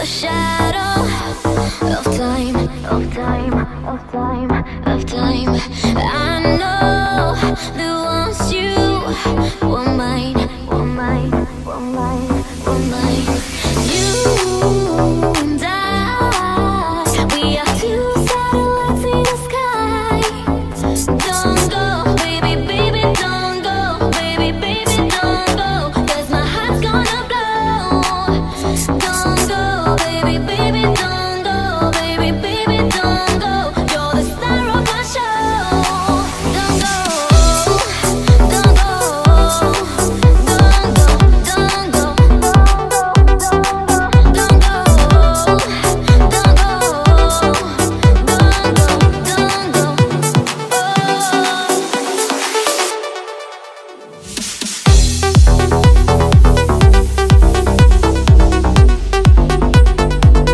the shadow of time, of time, of time, of time. I know that once you were mine, were mine, were mine, were mine. You and I, we are two satellites in the sky. Don't go, baby, baby, don't go, baby, baby, don't go, 'cause my heart's gonna blow. Don't go, baby, baby, don't go, baby, baby, don't go. You're the star of my show. Don't go, don't go, don't go, don't go, don't go, don't go, don't go, don't go.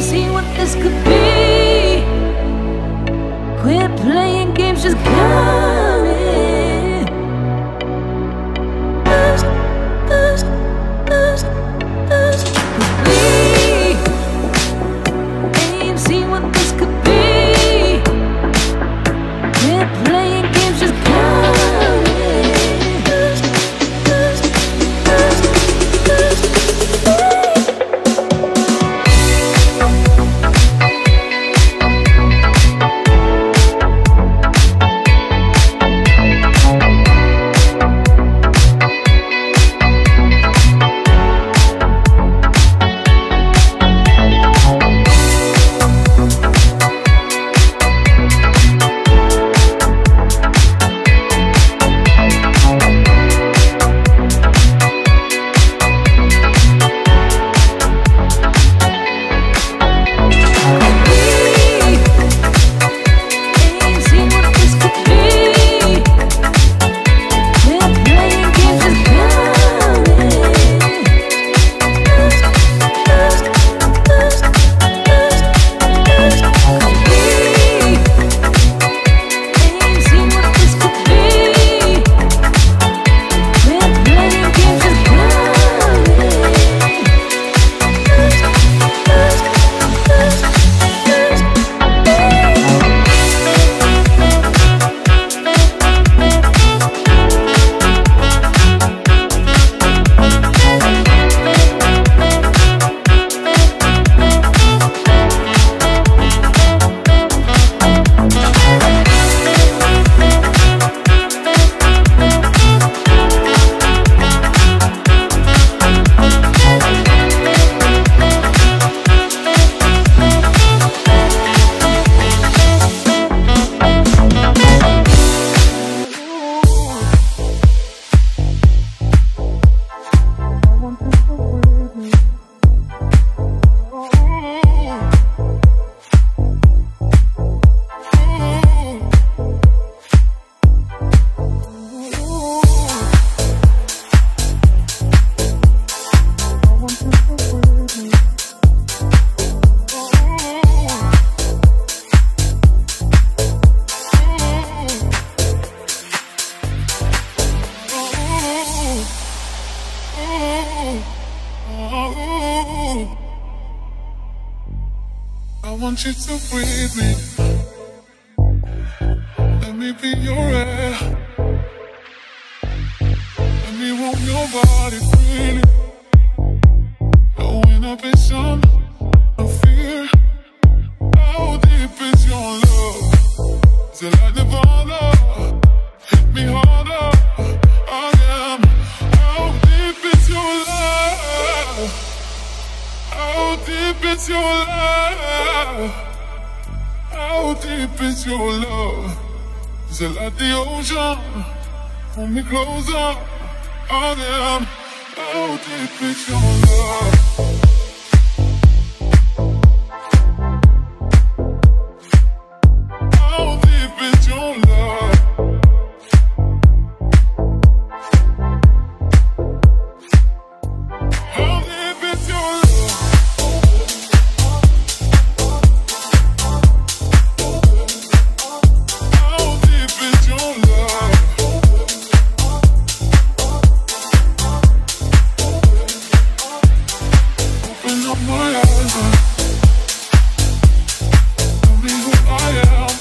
see what this could be. Quit playing games, just come in. Us could be. Ain't seen what this could be. Quit playing games, just come in. I want you to breathe me. Let me be your air. Let me warm your body freely. No inhibition, no fear. How deep is your love? Is it like Nirvana? Hit me harder. I am. How deep is your love? How deep is your love? How deep is your love? Is it like the ocean? Pull me closer. I am. How deep is your love? How deep is your love? How deep is your love? How deep is your love? Open up my eyes and tell me who I am.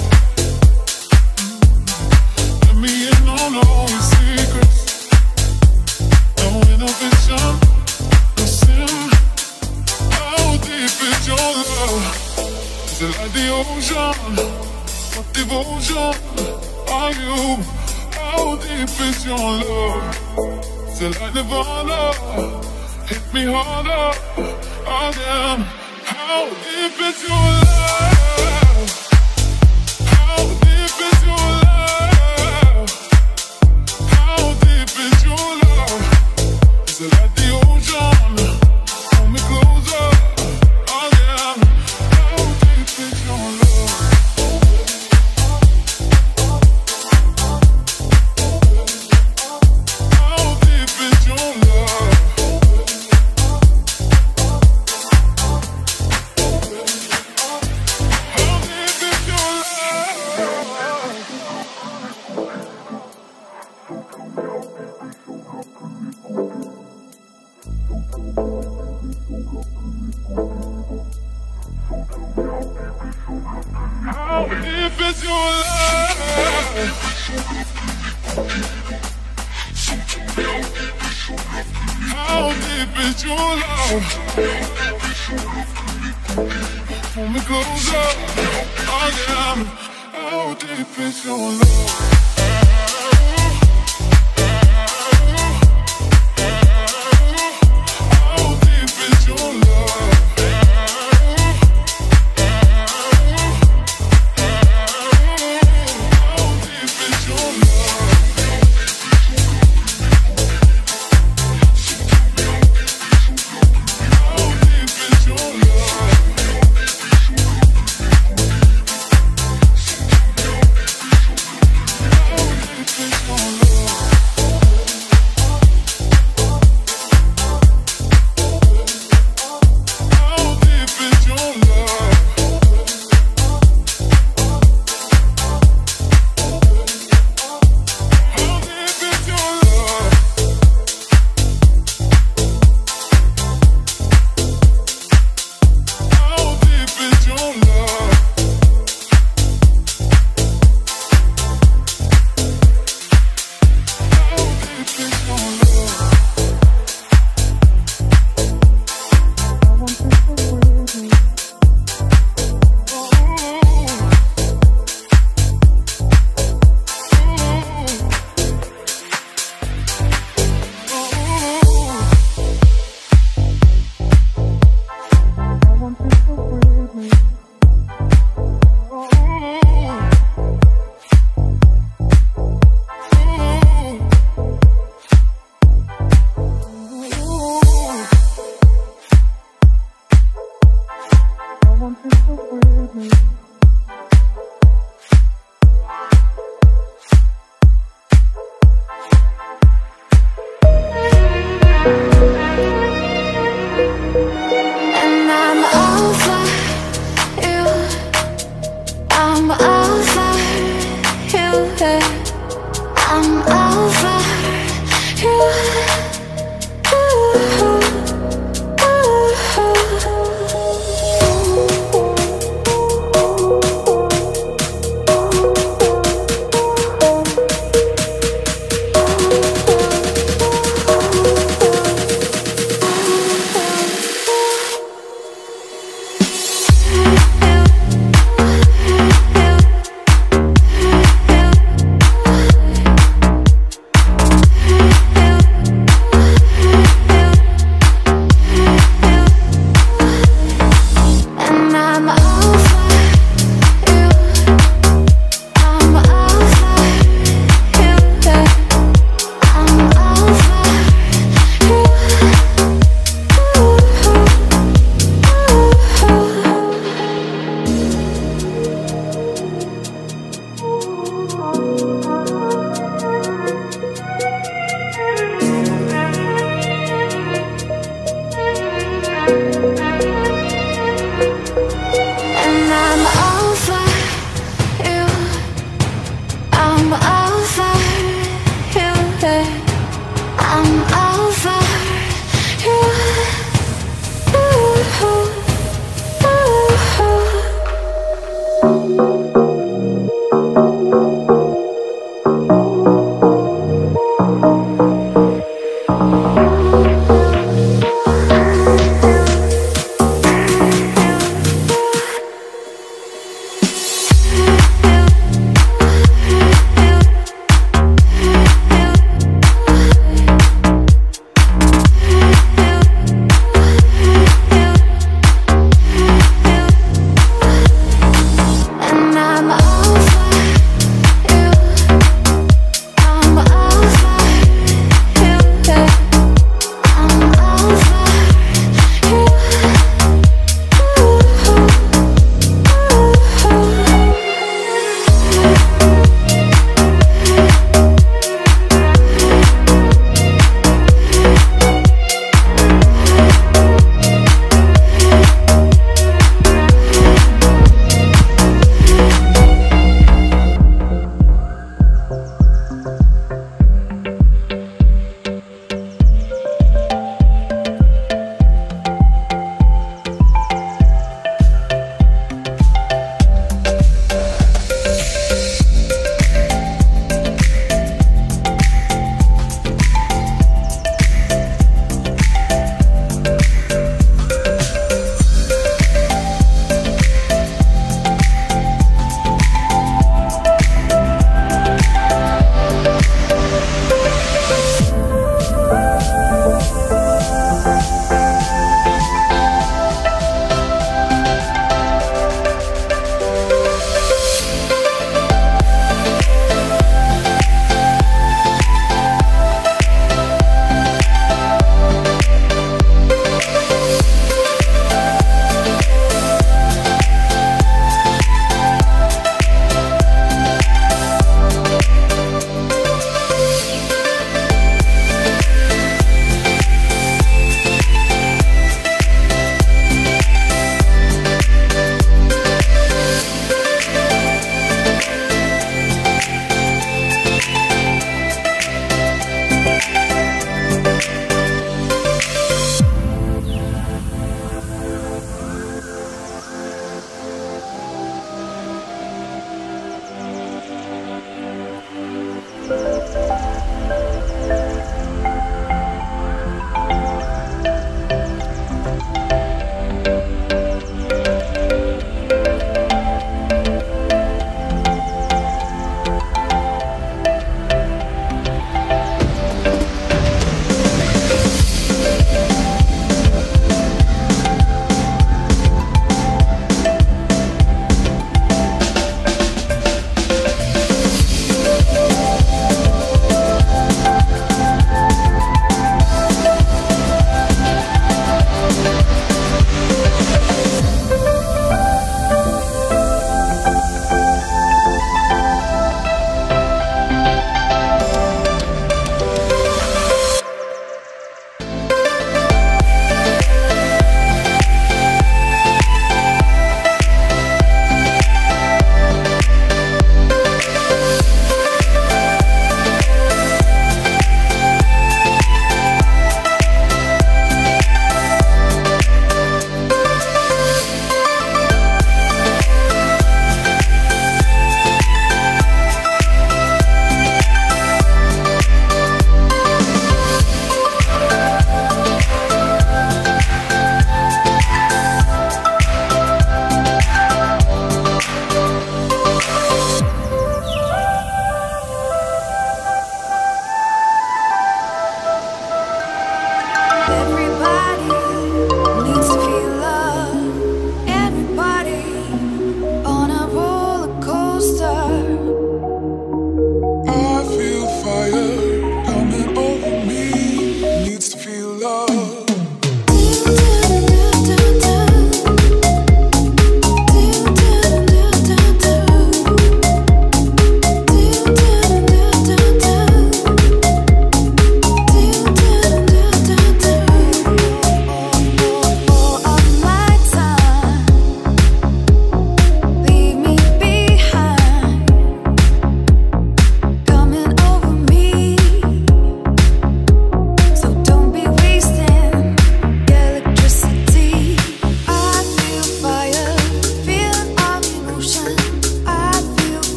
Let me in on all your secrets. No inhibition, no sin. How deep is your love? Is it like the ocean? What devotion are you? How deep is your love? Is it like Nirvana? Hit me harder. I am. How deep is your love? How deep is your love? How deep is your love? Is it like the ocean? Pull me closer. I am. How deep is your love? How deep is your love? How deep is your love? How deep is your love? Pull me closer again. How deep is your love?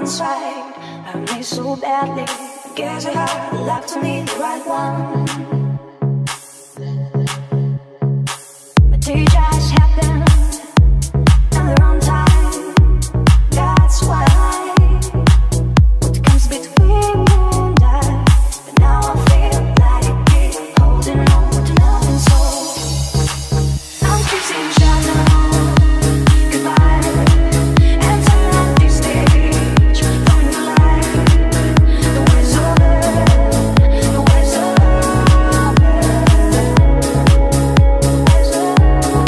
inside. Hurt me so badly. Guess you had luck to meet the right one. But it just happened at the wrong time. That's why what comes between you and I. But now I feel like I keep holding on to nothing, so I'm kissing shadow goodbye and turn on this stage from your life. The ways over, the ways over, the ways over.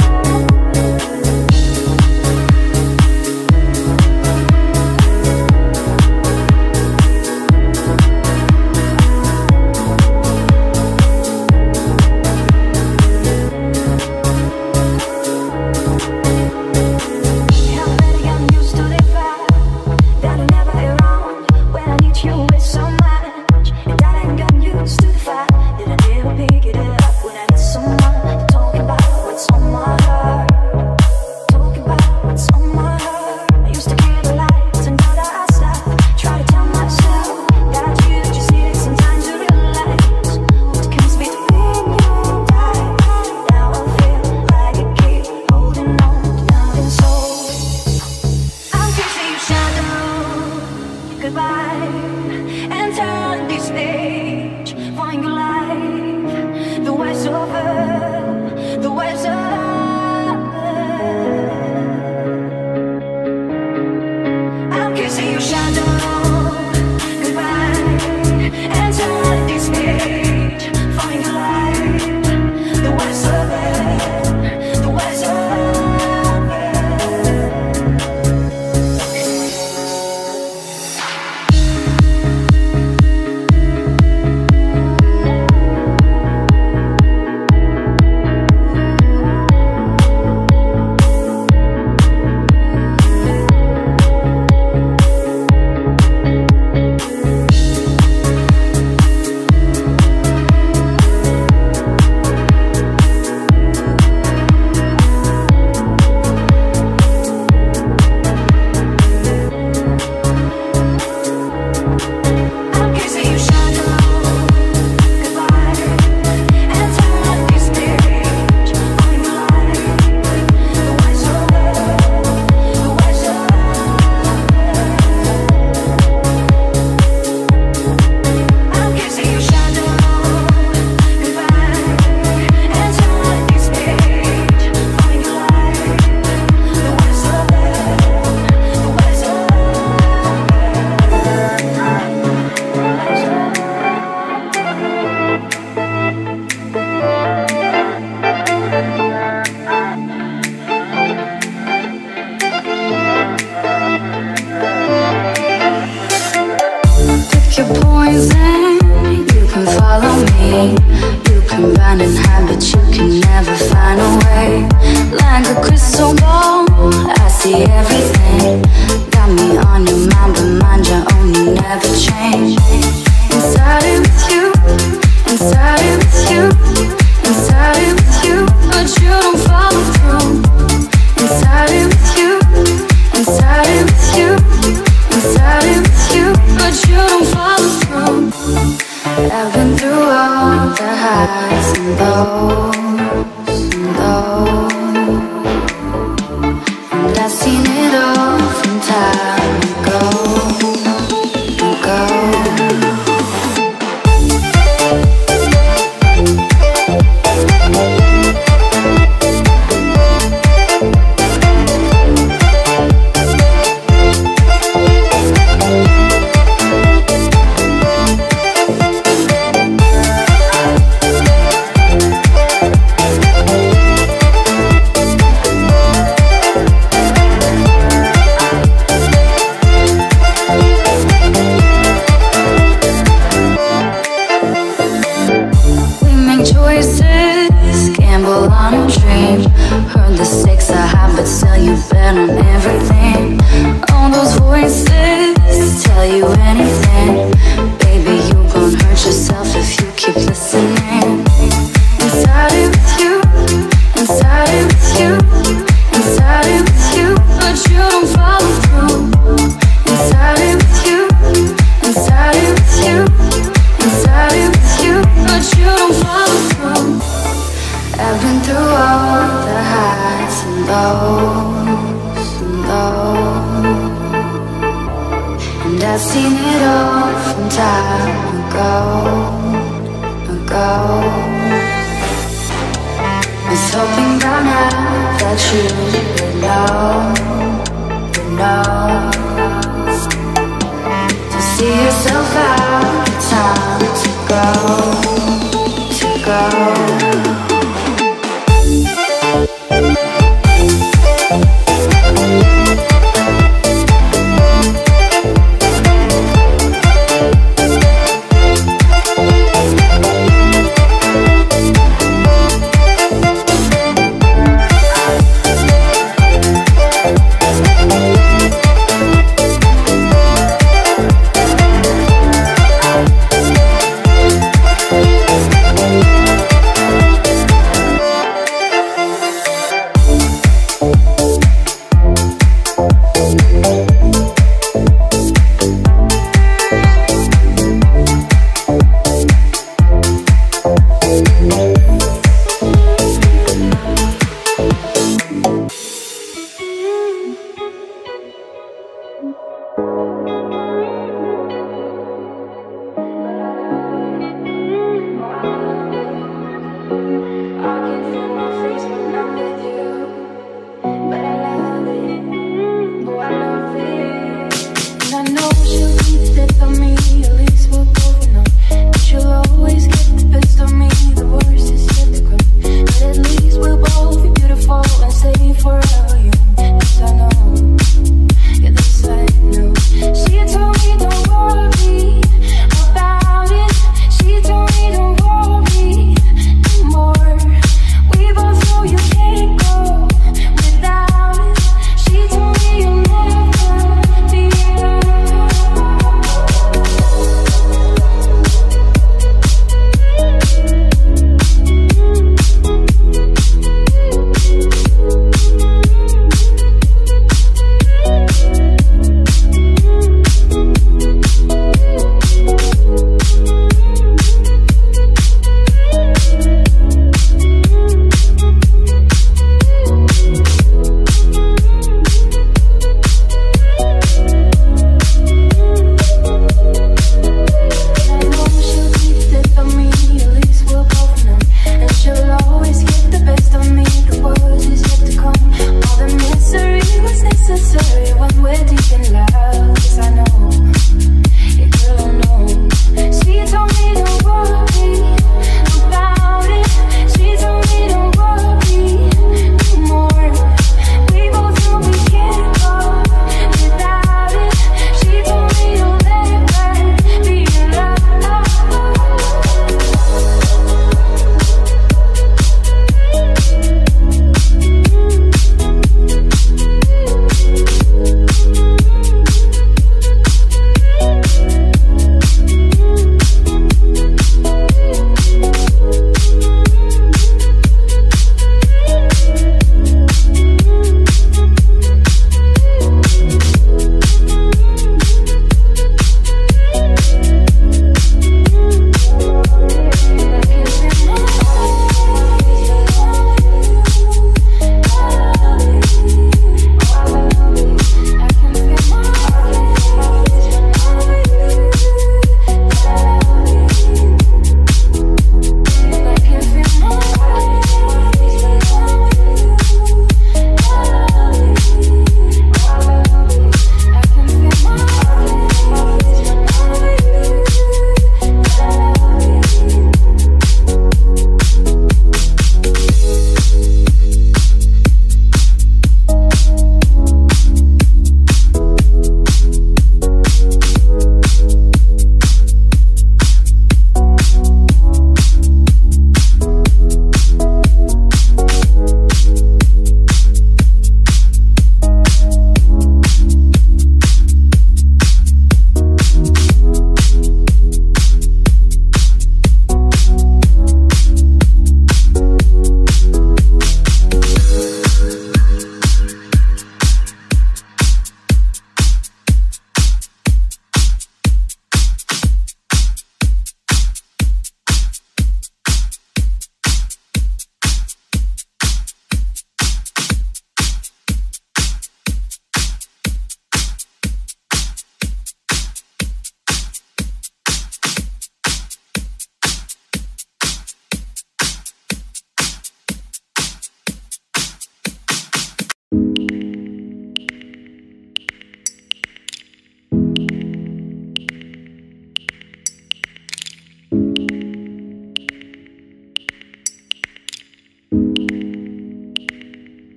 I'm better getting used to the fact that you're never around when I need you with so much, and that I ain't gotten used to the fact that I never pick it up when I need someone to talk about what's on my heart. Talk about what's on my heart. I used to keep the lights and now that I stop, try to tell myself that you just need some time to realize what comes between you and I. Now I feel like I keep holding on to nothing, so I'm kissing your shadow goodbye and turn this page. Find your life. The waves over, the waves over. I'm kissing your shadow goodbye and turn this page. Find your life. The waves over, the waves over. I'm kissing your shadow goodbye and turn this page. Find your life. The waves over, the waves over. I'm kissing your shadow goodbye and turn this page. Find your life. The waves over, the waves over. Pick your poison, you can follow me. You can run and hide, but you can never find a way. Like a crystal ball, I see everything. Got me on your mind, but mind your own, you never change. Inside it with you, inside it with you, inside it with you, but you don't follow through. Inside it with you, inside it with you, inside it with you, but you don't follow through. I've been through all the highs and lows and lows, and I've seen it all from time ago. Inside it with you, but you don't follow through. Inside it with I've been through all the highs and lows and lows, and I've seen it all from time ago. Was hoping by now that you would know, to see yourself out, the time to go.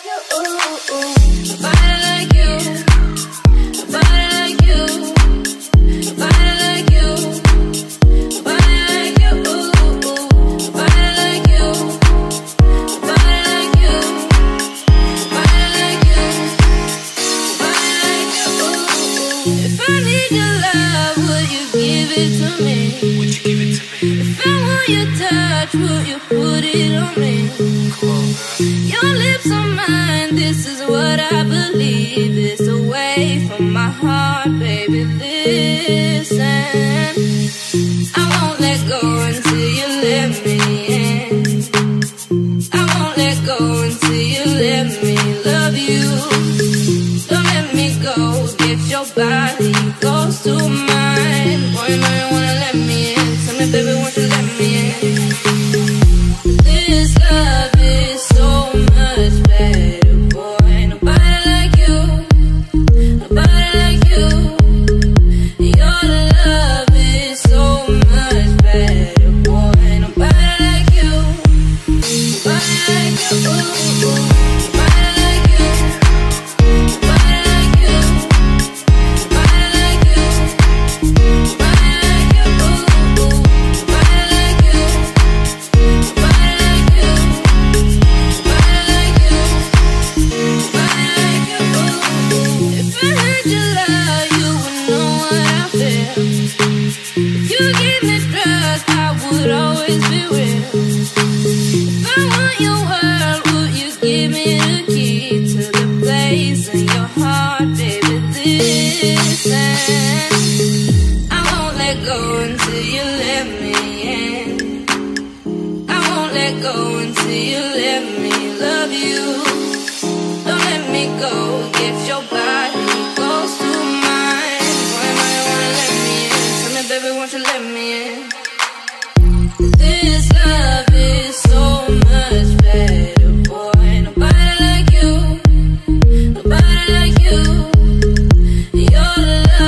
Your love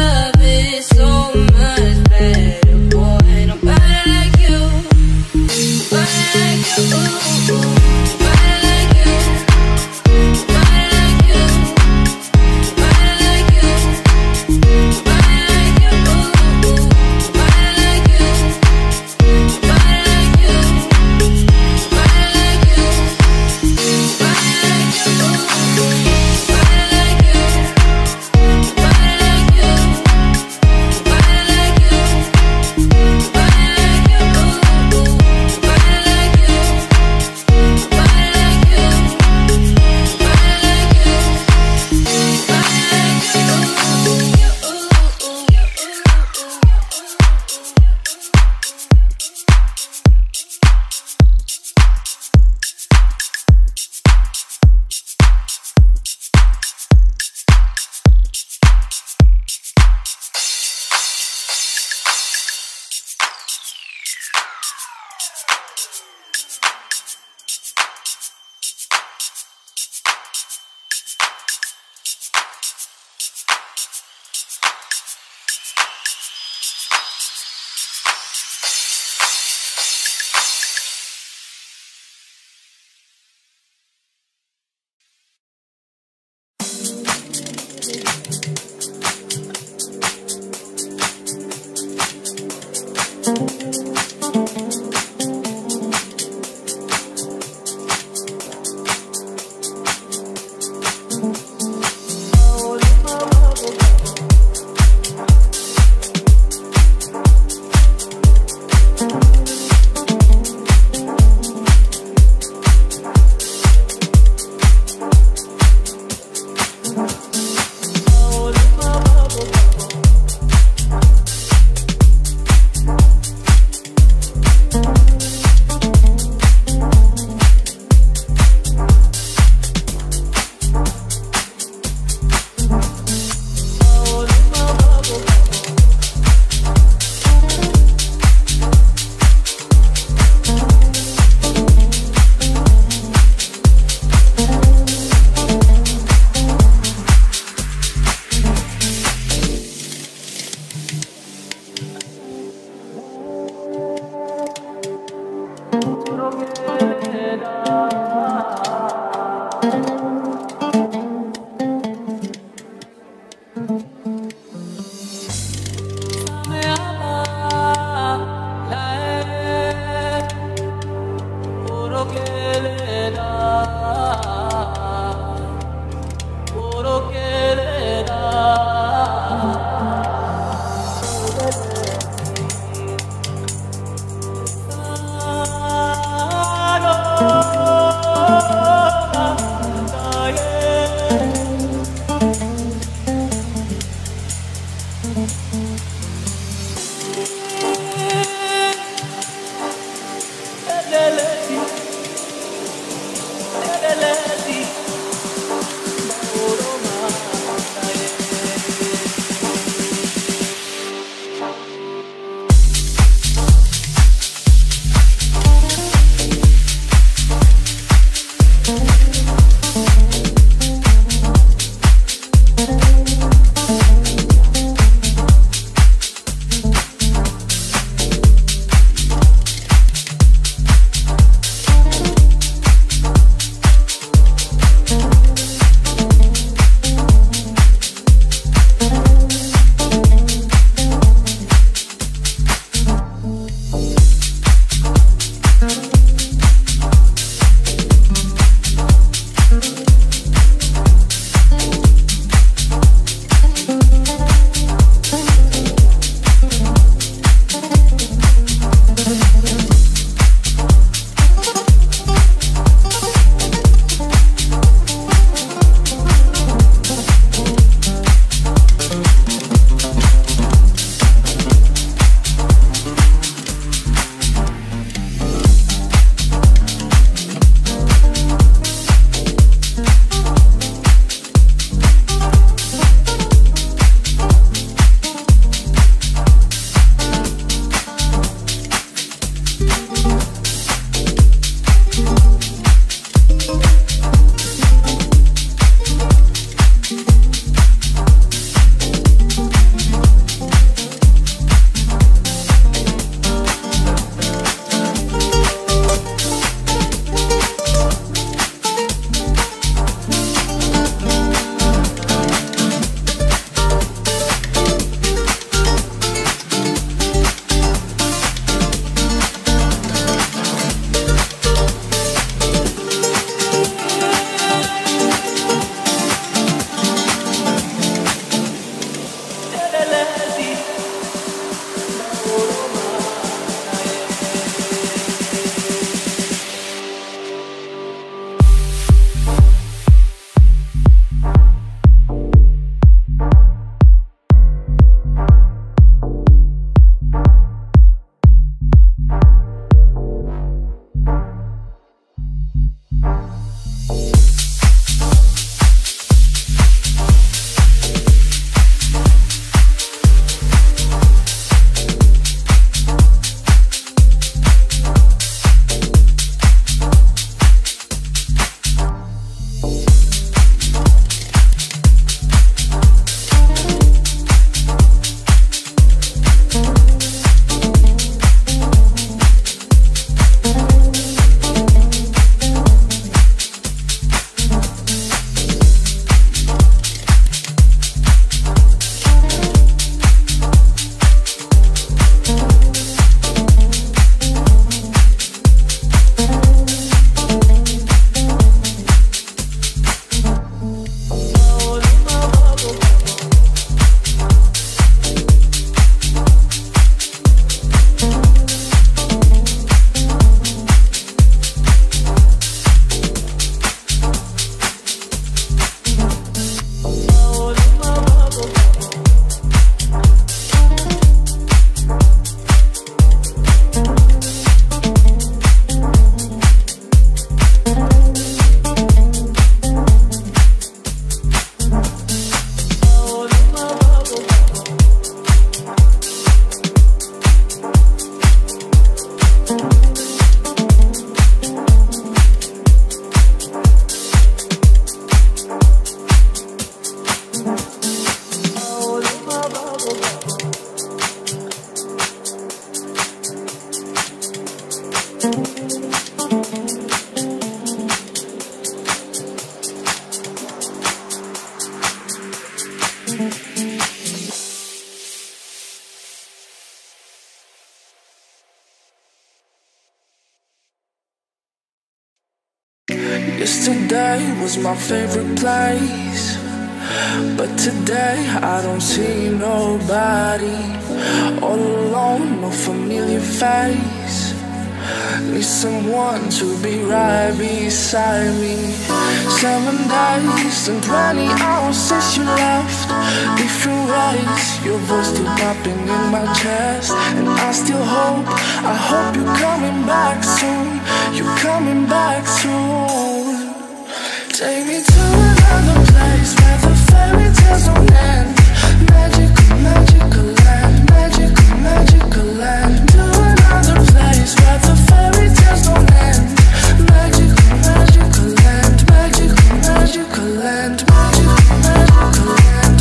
Yesterday was my favorite place, but today I don't see nobody. All alone, no familiar face. Need someone to be right beside me. 7 days and 20 hours since you left. Different ways, your voice still popping in my chest. And I still hope, I hope you're coming back soon. You're coming back soon. Take me to another place where the fairy tales don't end. Magical, magical land, magical, magical land. To another place where the fairy tales don't end. Magical, magical land, magical, magical land, magical, magical land.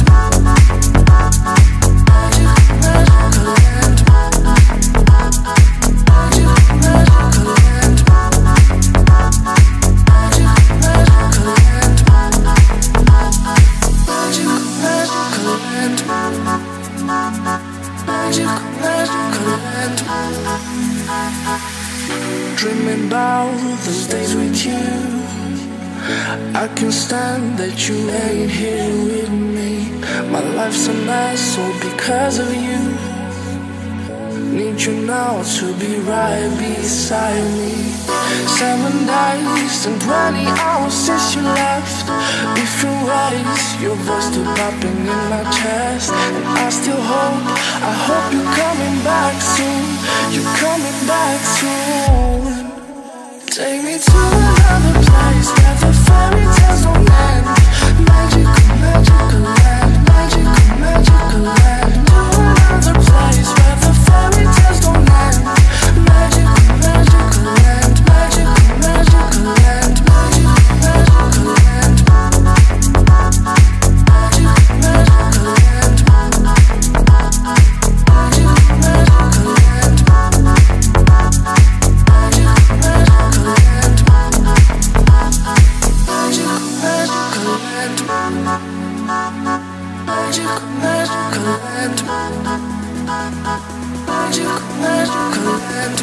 Magical, magical land. Magical, magical land. Dreaming about those days with you. I can't stand that you ain't here with me. My life's a mess, all because of you. Need you now to be right beside me. 7 days and 20 hours since you left. Different ways, your voice still popping in my chest. And I still hope, I hope you're coming back soon. You're coming back soon. Take me to another place where the fairy tales don't end. Magical, magical land, magical, magical land. To another place where the fairy tales don't end. Magical, magical land, magical, magical land, magical, magical land. Magical, magical land. Magical, magical land. Magical, magical land. Magical, magical land.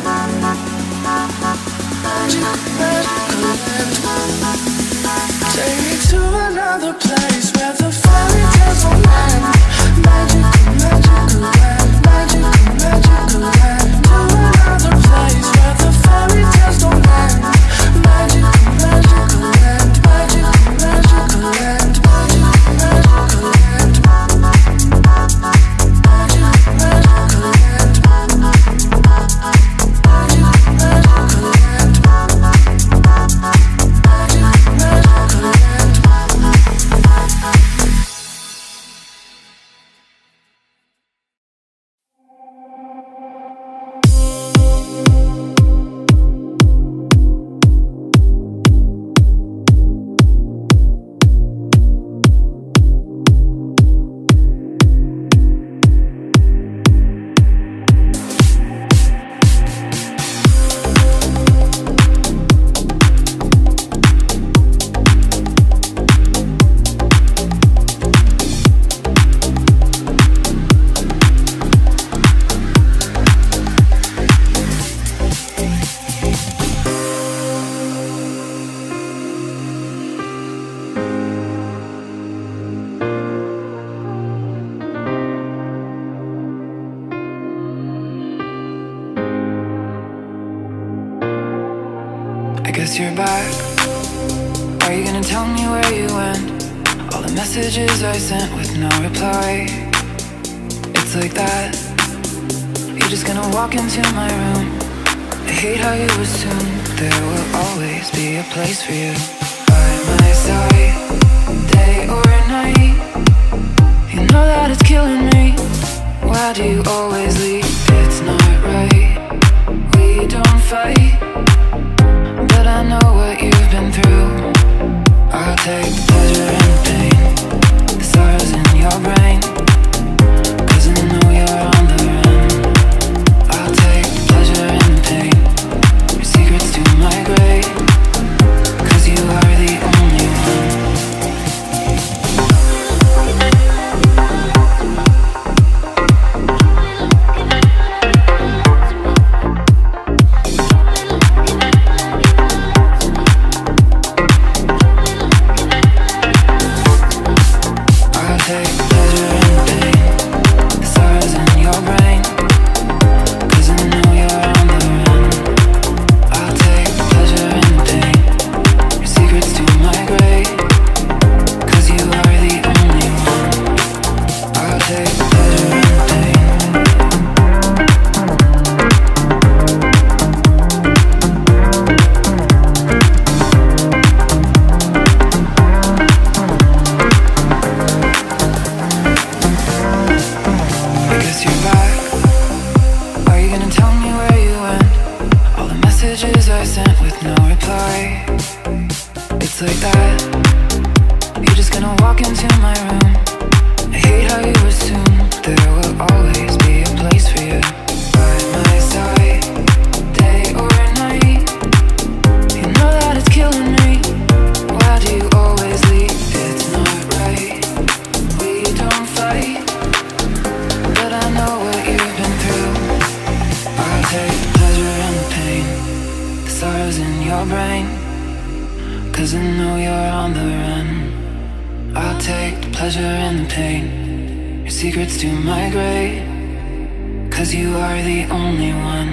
Magical, magical land. Take me to another place where the fairy tales don't end. Magical, magical land. Magical, magical land. To another place where the fairy tales don't end. Magical, magical land. Magical, magical land. Magical, magical land. I guess you're back. Are you gonna tell me where you went? All the messages I sent with no reply. It's like that. You're just gonna walk into my room. I hate how you assume there will always be a place for you. By my side, day or night. You know that it's killing me. Why do you always leave? It's not right. We don't fight, but I know what you've been through. I'll take the pleasure and the pain, the sorrows in your brain, 'cause I know you're on the run. I'll take the pleasure and the pain, your secrets to my grave, 'cause you are the only one. pleasure and pain, the stars in your brain, 'cause I know you're on the run. I'll take pleasure and pain, your secrets to my grave, 'cause you are the only one. I'll take pleasure and pain. I guess you're back. Are you gonna tell me where you went? All the messages I sent with no reply. It's like that. You're just gonna walk into my room. I hate how you assume there will always be a place for you by my side, day or night. You know that it's killing me. Why do you always leave? It's not right. We don't fight, but I know what you've been through. I'll take the pleasure and the pain, the stars in your brain, 'cause I know you're on the run. I'll take the pleasure and the pain, your secrets to my grave, 'cause you are the only one.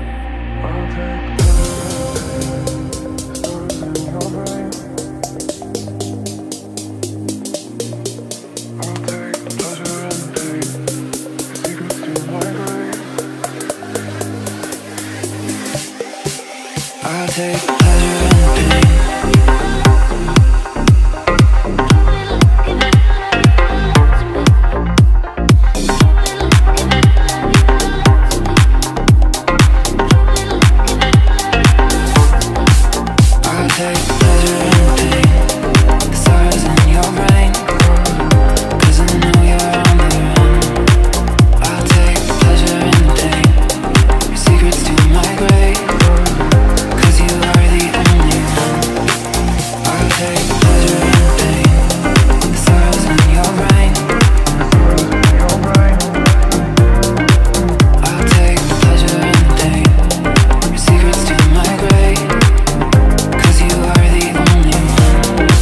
I'll take pleasure and pain. I'll take pleasure and pain, the stars in your brain, 'cause I know you're on the run. I'll take pleasure and pain, your secrets to my grave, 'cause you are the only one. I'll take pleasure and pain, the stars in your brain. I'll take pleasure and pain, your secrets to my grave, 'cause you are the only one.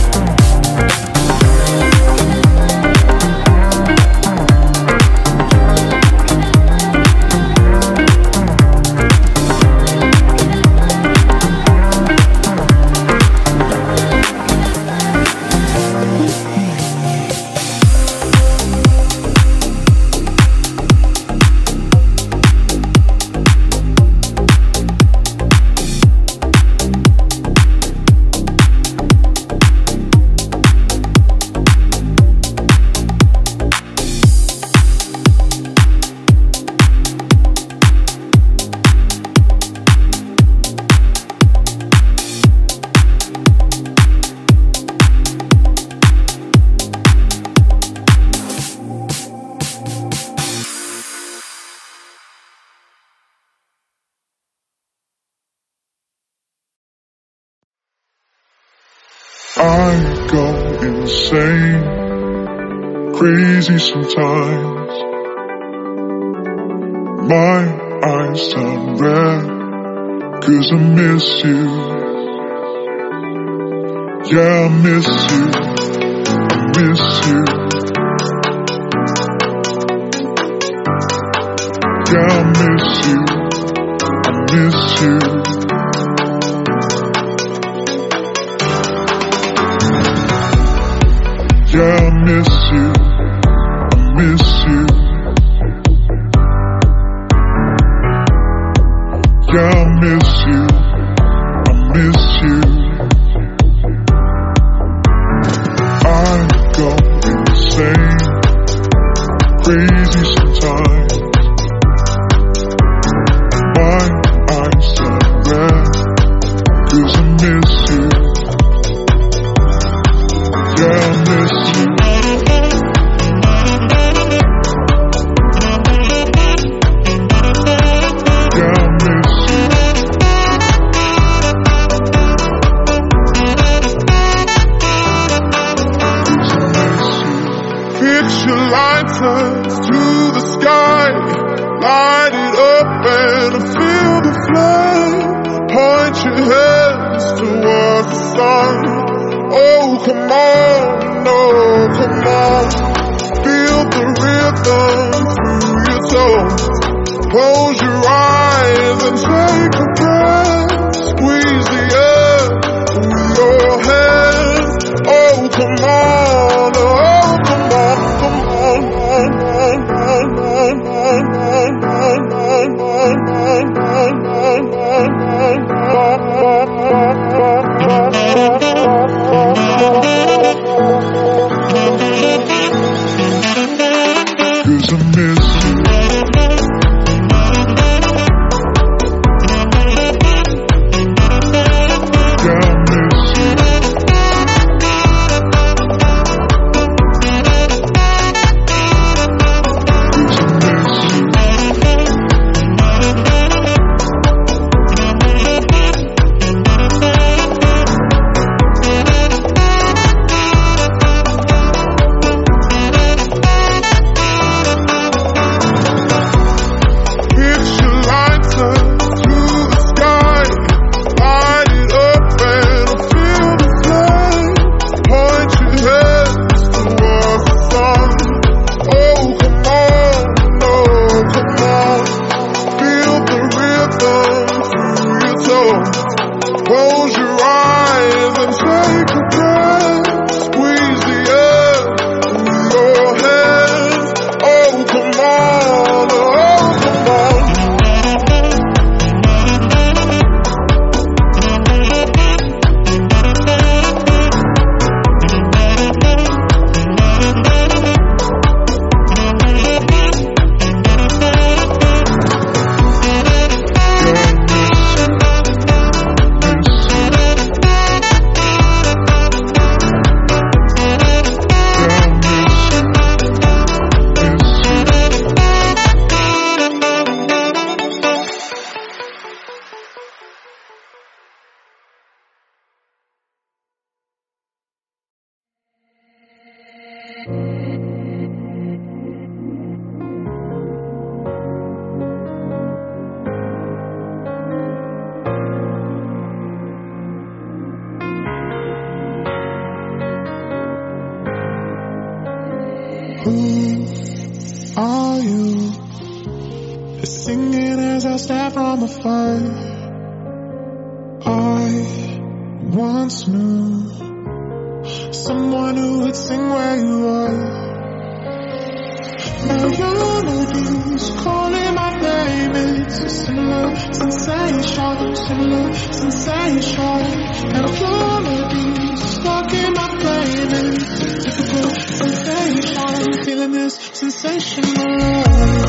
I go insane, crazy sometimes. My eyes turn red, 'cause I miss you. Yeah, I miss you, I miss you. Yeah, I miss you, I miss you. Yeah, I miss you, I miss you. Yeah, I miss you, I miss you. I go insane, crazy sometimes. My eyes turn red, 'cause I miss you. Yeah, I miss you. Yeah, I miss you. Picture lights us to the sky, light it up and I feel the flame. Point your heads towards the sun. Oh, come on, no, come on. Be Who are you? Singing as I step from afar. I once knew someone who would sing where you are. Melodies calling my name. It's a similar sensation, similar sensation. Melodies stuck in my brain. It's a typical sensation. Feeling this sensational.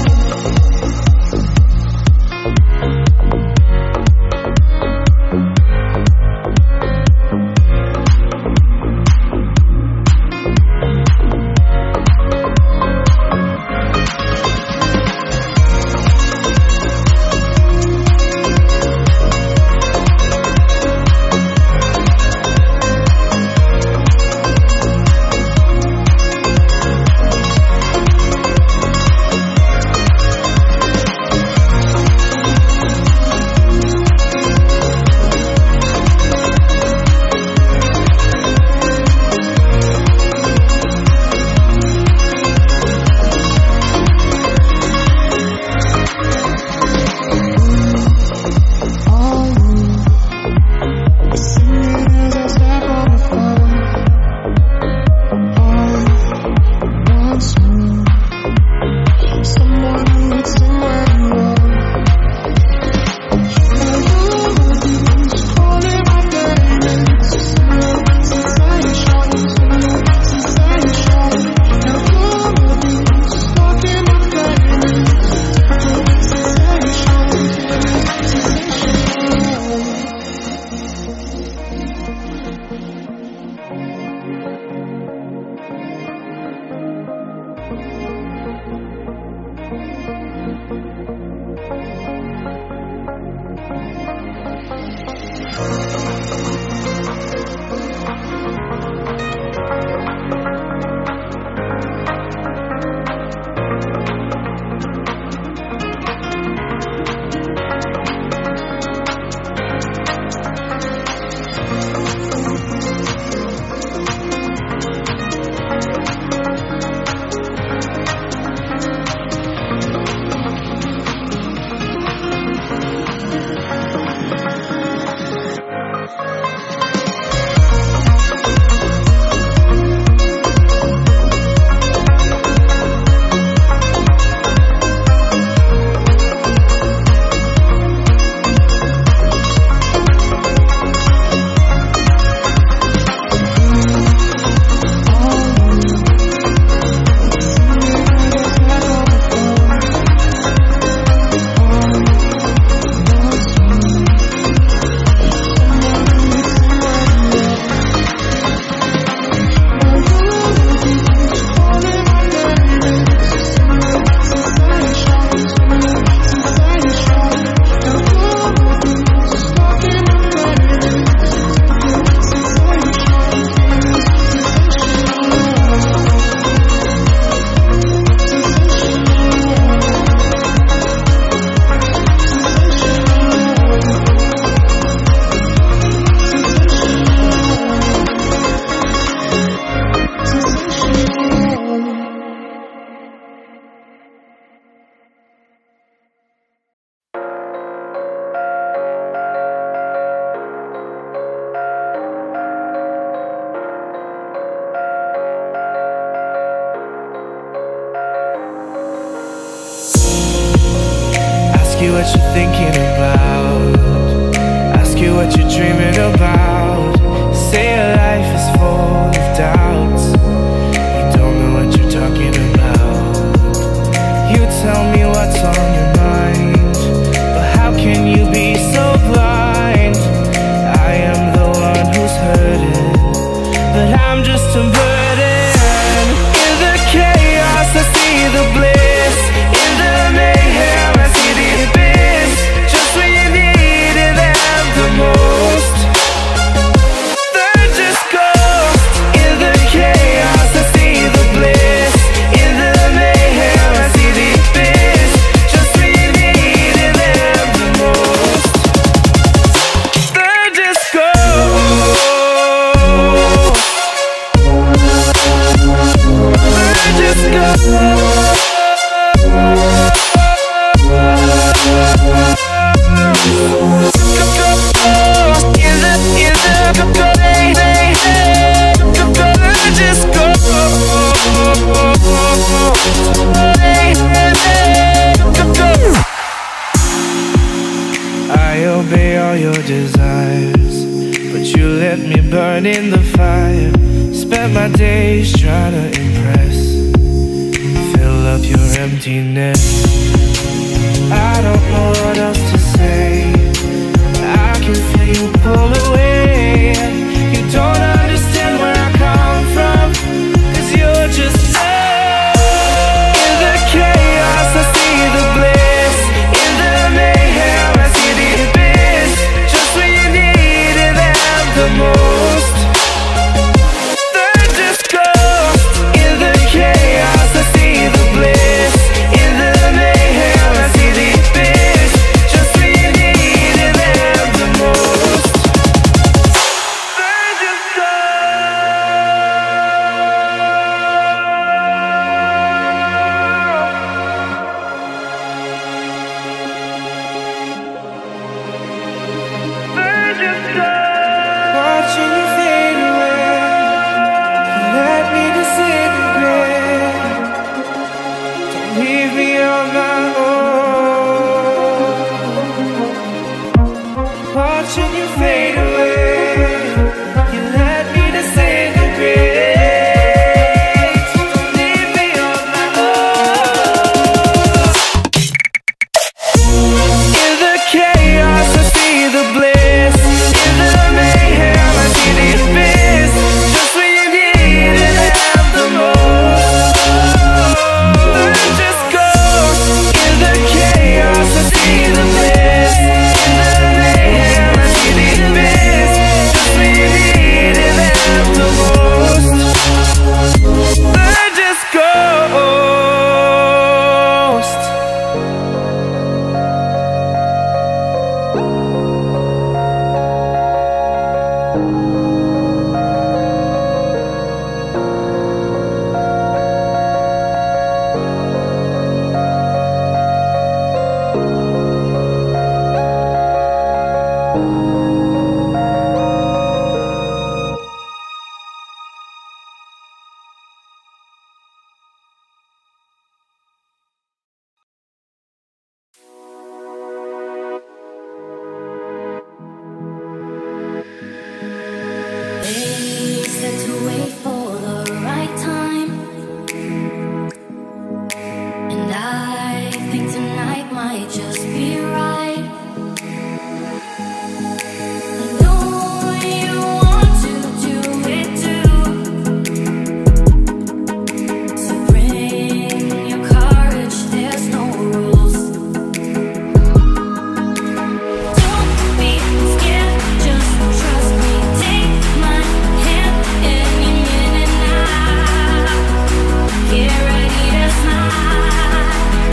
you what you're thinking about, ask you what you're dreaming about. Say your life is full of doubts, you don't know what you're talking about. You tell me what's on your mind, but how can you be so blind? I am the one who's hurting, but I'm just a burden. In the chaos I see the bliss, in the mayhem I see the abyss. Just when you needed them the most, they're just ghosts. In the chaos I see the bliss, in the mayhem I see the abyss. Just when you needed them the most, they're just ghosts. They're just ghosts. I obey all your desires, but you let me burn in the fire. Spent my days trying to impress, fill up your emptiness. I don't know what else to say. I can feel you pull away. You don't understand where I come from, 'cause you're just love. In the chaos I see the bliss, in the mayhem I see the abyss. Just when you needed them the most, they're just ghosts. In the chaos I see the bliss, in the mayhem I see the abyss. Just when you needed them the most, they're just watching you fade away. You let me disintegrate. Don't leave me on my own. Watching you fade away. You let me disintegrate. Don't leave me on my own. In the chaos I see the bliss, in the mayhem I see the abyss. Just when you needed them the most, they're just ghosts. In the chaos I see the bliss, in the mayhem I see the abyss. Just when you needed them the most, they're just ghosts. They said to wait for the right time, and I think tonight might just be right. I know you want to do it too, so bring your courage, there's no rules. Don't be scared, just trust me. Take my hand any minute now. Get ready to smile.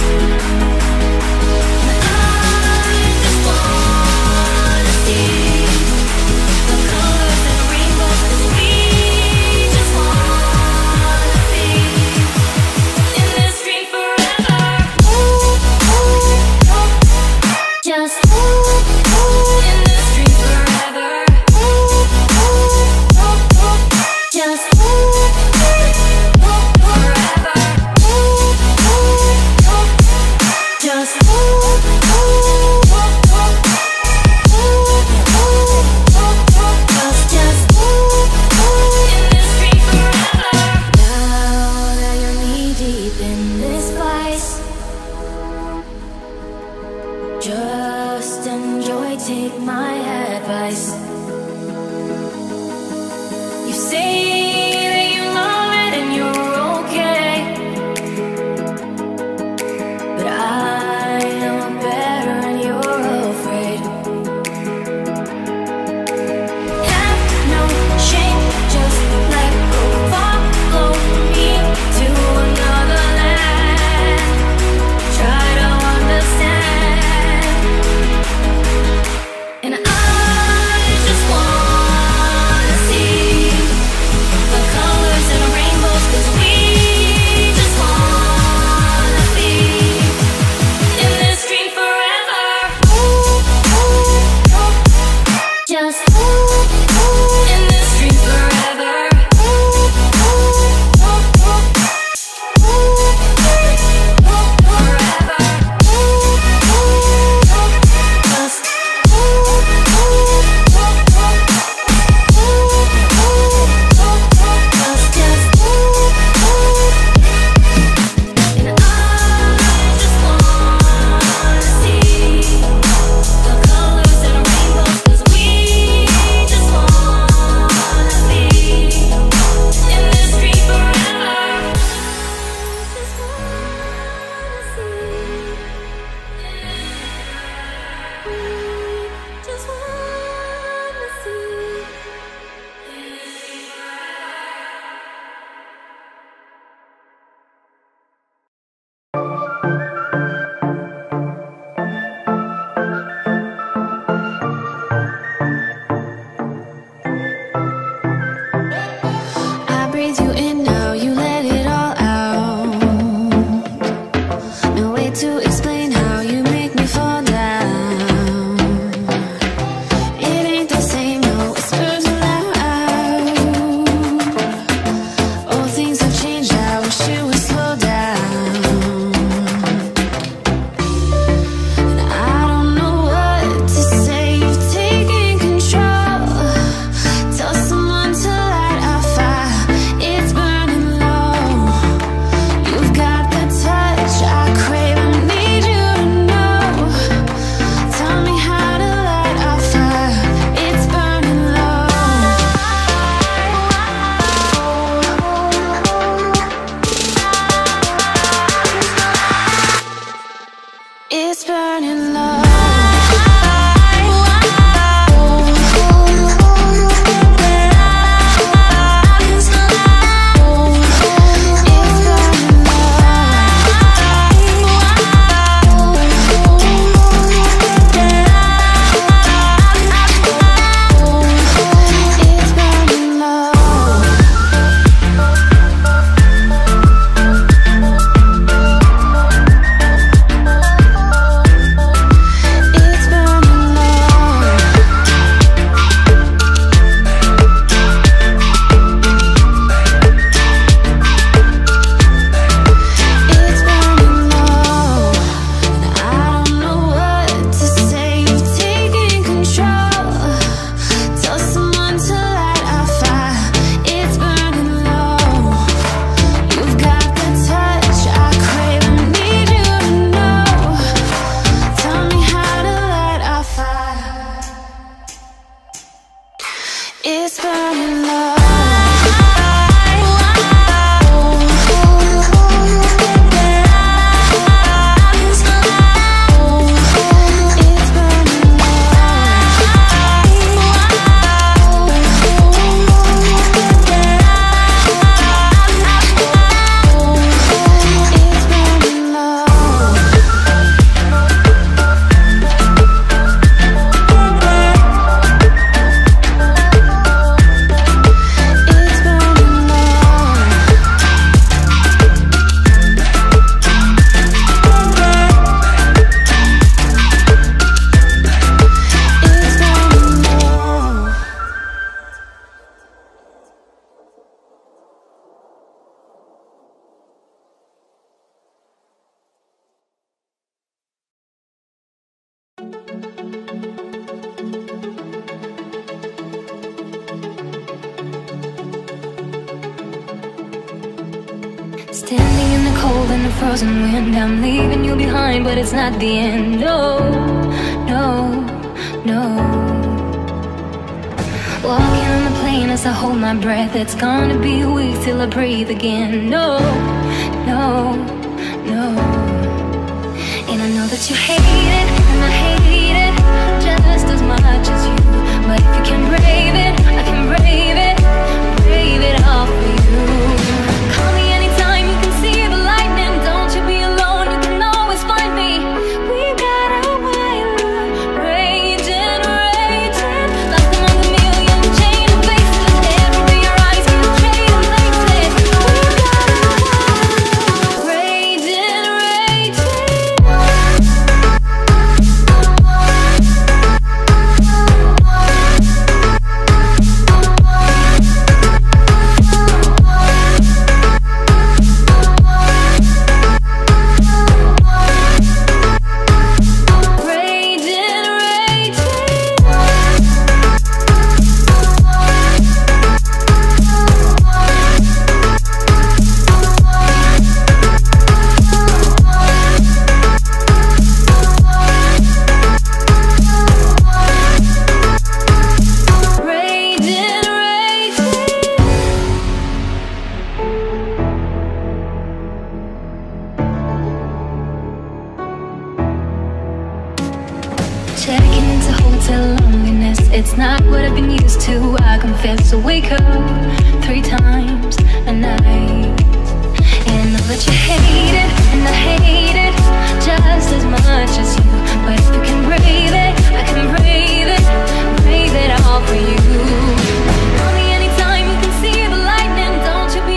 I just wanna see the colors and rainbows, 'cause we just wanna be in this dream forever. Just in this dream forever. Just forever. Just in this dream forever. Now that you're knee deep in this vice, just enjoy, take my advice. You say that you love it and you're okay, but I know better and you're afraid. Have no shame, just let go. Follow me to another land. Try to understand. And I just breathe you in, now you let it all out. No way to explain how you make me fall down. It ain't the same, no whispers loud. Oh, things have changed, I wish you would slow down. And I don't know what to say, you've taken control. Tell someone to light a fire, it's burning low. You've got the touch I crave, I need you to know. Tell me how to light a fire, it's burning low. It's burning low. It's burning low. Standing in the cold and the frozen wind, I'm leaving you behind, but it's not the end. No, no, no. Walking on the plane as I hold my breath, it's gonna be a week till I breathe again. No, no, no. And I know that you hate it, and I hate it just as much as you. But if you can brave it, I can brave it all for you. Call me anytime you can see the lightning. Don't you be alone, you can always find me. We got a wire raging, raging. Lost among a million chain of faces. Every your eyes can trade in places. We got a wire raging, checking into hotel loneliness. It's not what I've been used to, I confess. So wake up 3 times a night. And I know that you hate it, and I hate it just as much as you. But if you can brave it, I can brave it all for you. Call me anytime you can see the lightning. Don't you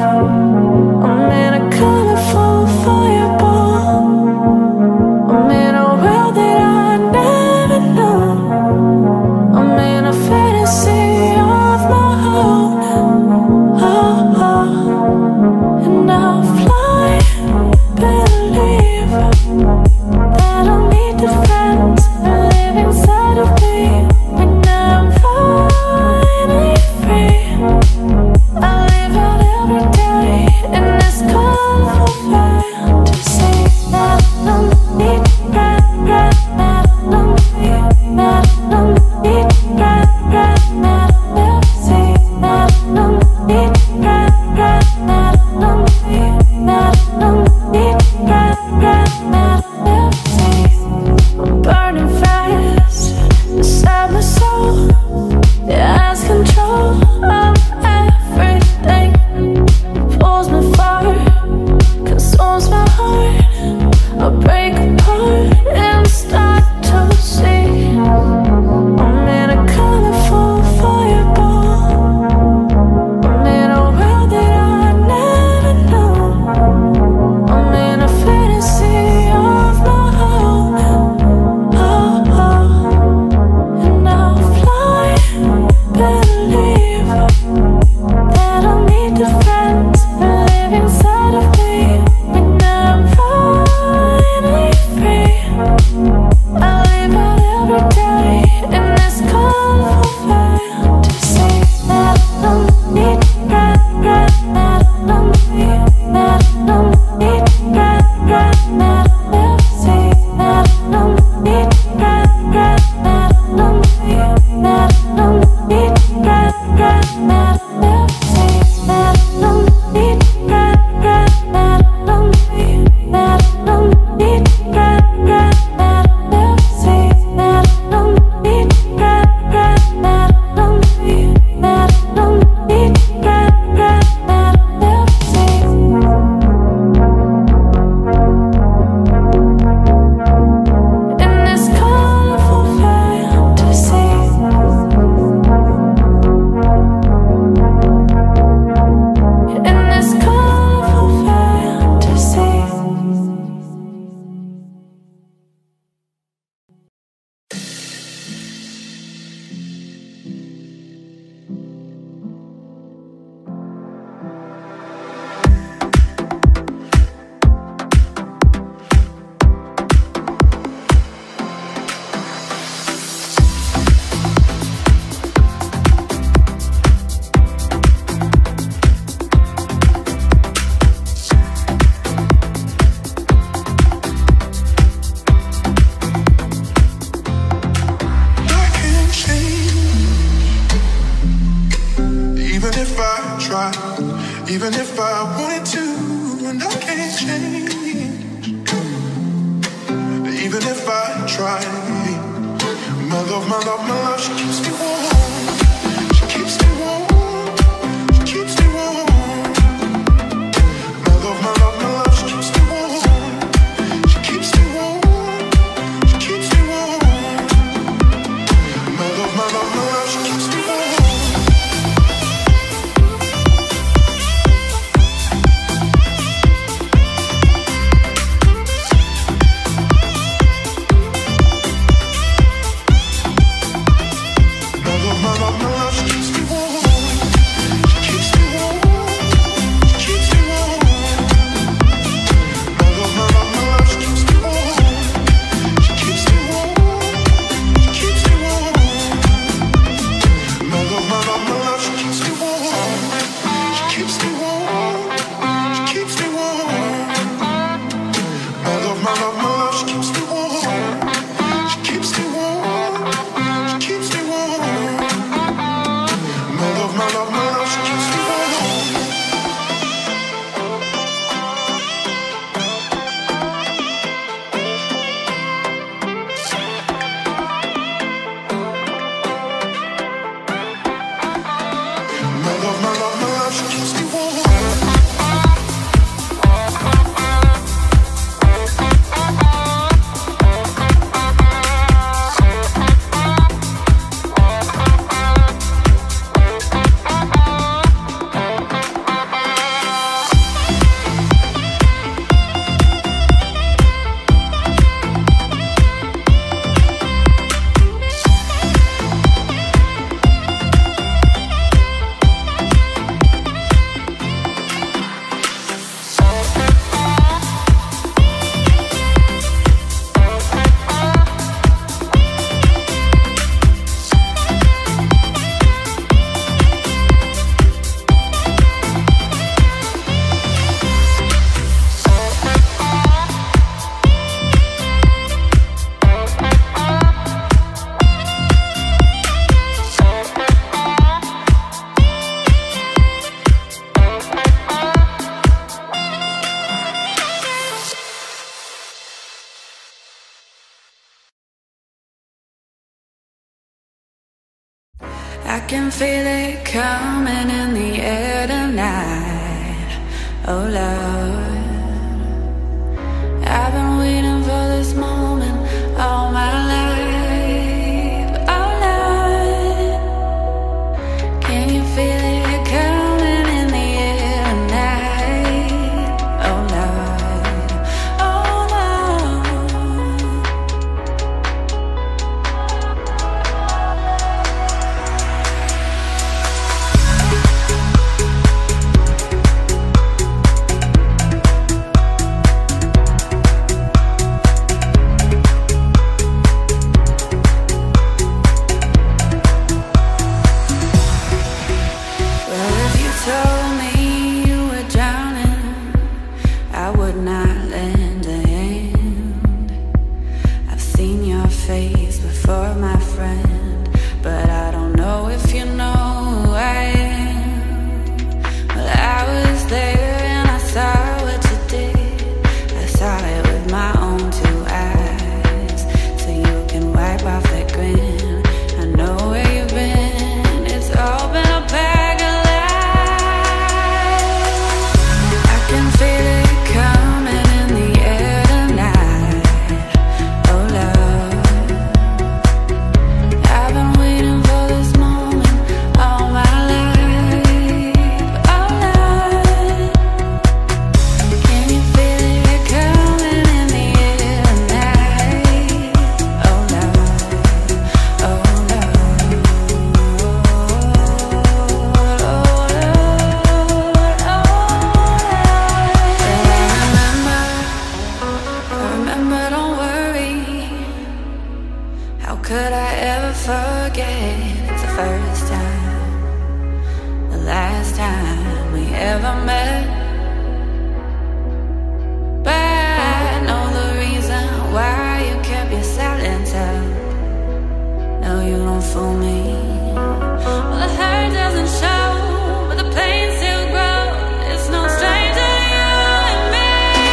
I'm in a colorful fireball. I'm in a world that I never know. I'm in a fantasy of my own. And I'll fly, believe that I'll meet the friends that live inside of me. And I'm finally free. I live out every day in this colorful fantasy. That I don't need that I don't need, that I don't need that I never see. That I don't need that I don't need, that I don't need that I never see. I'm burning fast inside my soul. It has control of everything. It pulls me forward, consumes my heart. I break apart and start to see. I'm in a colorful fireball. I'm in a world that I never know. I'm in a fantasy of my own. And I'll fly, believe that I'll meet the friends that live inside of me. And I'm finally free. I live out every day in this colorful fantasy. That I don't need that I don't need, that I don't need that I never see. That I don't need that I don't need, that I don't need that I never see. That I don't need that I don't need, that I don't need that I never see. That I don't need that I don't need, that I don't need that I never see. In this colorful fantasy. In this colorful fantasy. I can't change, even if I tried, even if I wanted to, and I can't change, even if I tried. My love, she keeps me warm, she keeps me warm, she keeps me warm. My love, she keeps me warm, she keeps me warm, she keeps me warm. My love, she keeps me warm. My can feel it coming in the air tonight. Oh Lord, I've been waiting for this moment all my life. Oh Lord, can you feel it coming in the air tonight? Oh Lord, oh Lord. Well, if you told me you were drowning, I would not lend a hand. I've seen your face before, my friend, but I don't know if you know who I am. Well, I was there and I saw what you did. I saw it with my own two eyes, so you can wipe off that grin. I know where you've been, it's all been a bag of lies. I can feel it coming in the air tonight. Oh Lord, I've been waiting for this moment all my life. Oh Lord, can you feel it coming in the air tonight? Oh Lord, oh Lord, oh Lord, oh Lord. I remember, don't worry. How could I ever forget? It's the first time, the last time we ever met. But I know the reason why you kept your silence out. No, you don't fool me. Well, the hurt doesn't show, but the pain still grows. It's no stranger to you and me.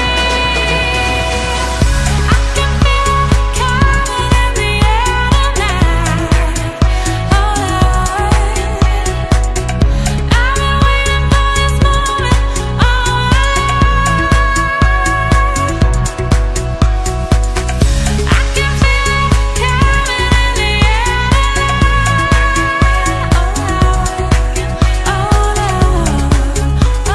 I can feel it coming in the air tonight. Oh Lord, I've been waiting for this moment all my life. I can feel it coming in the air tonight. Oh Lord, oh Lord, oh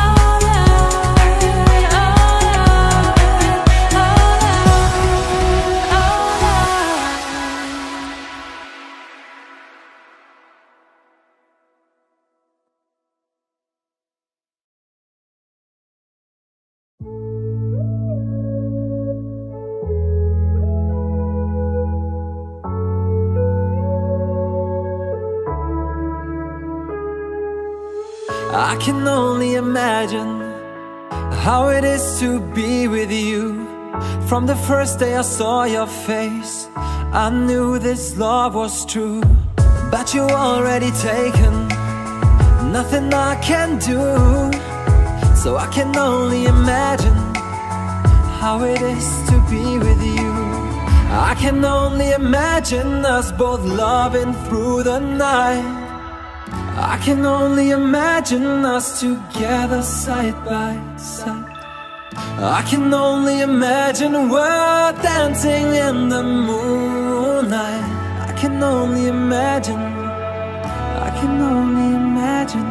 I can only imagine how it is to be with you. From the first day I saw your face, I knew this love was true. But you already taken, nothing I can do. So I can only imagine how it is to be with you. I can only imagine us both loving through the night. I can only imagine us together side by side. I can only imagine we're dancing in the moonlight. I can only imagine, I can only imagine.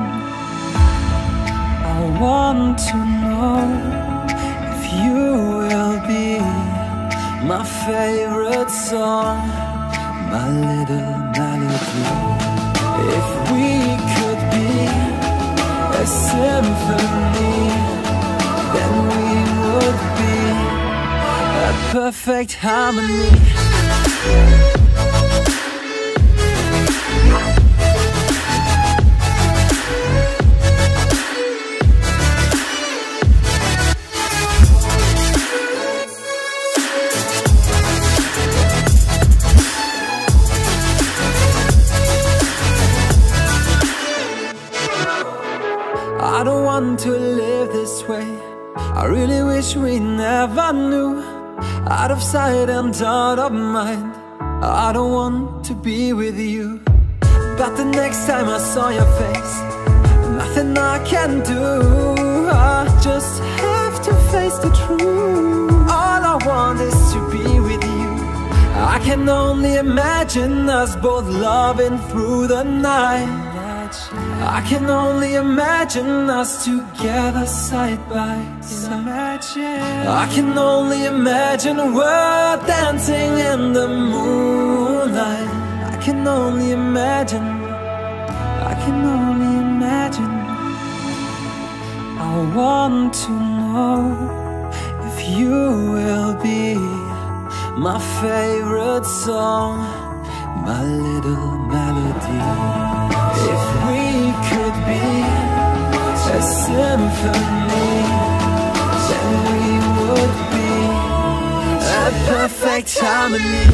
I want to know if you will be my favorite song, my little melody. If we could be a symphony, then we would be a perfect harmony. I don't want to live this way. I really wish we never knew. Out of sight and out of mind, I don't want to be with you. But the next time I saw your face, nothing I can do. I just have to face the truth. All I want is to be with you. I can only imagine us both loving through the night. I can only imagine us together side by side. I can only imagine we're dancing in the moonlight. I can only imagine, I can only imagine. I want to know if you will be my favorite song, my little melody. If we could be a symphony, then we would be a perfect harmony.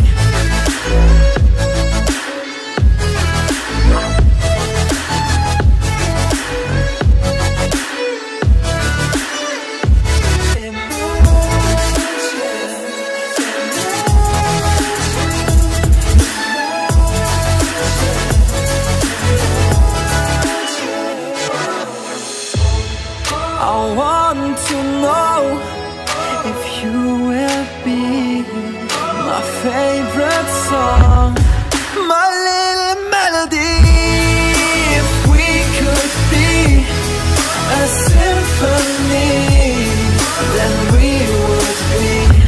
I want to know if you will be my favorite song, my little melody. If we could be a symphony, then we would be.